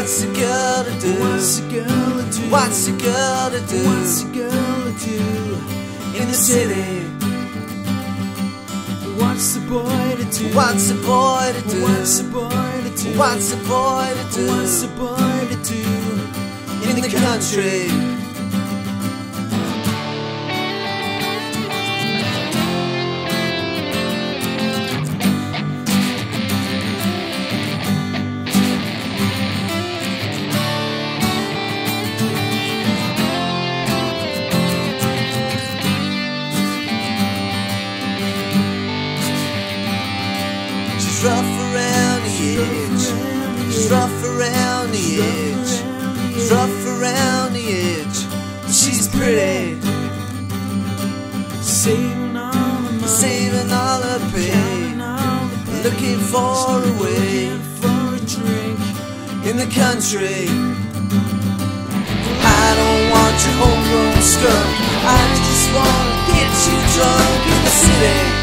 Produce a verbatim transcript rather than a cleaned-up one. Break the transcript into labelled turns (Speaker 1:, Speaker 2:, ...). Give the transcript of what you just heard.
Speaker 1: What's a girl to do?
Speaker 2: What's a girl to do?
Speaker 1: What's a girl to do?
Speaker 2: What's a girl to do?
Speaker 1: In the city,
Speaker 2: What's the boy to do?
Speaker 1: what's a boy to do?
Speaker 2: What's the boy to do?
Speaker 1: What's a boy to do?
Speaker 2: What's the boy to do?
Speaker 1: In the country, she's rough around the edge. She's rough around the edge. She's rough around the edge. But she's pretty,
Speaker 2: Saving all the money,
Speaker 1: saving all her pay,
Speaker 2: counting all the pennies,
Speaker 1: looking for a way
Speaker 2: looking for a drink.
Speaker 1: in the country. I don't want your homegrown skunk. I just wanna get you drunk in the city.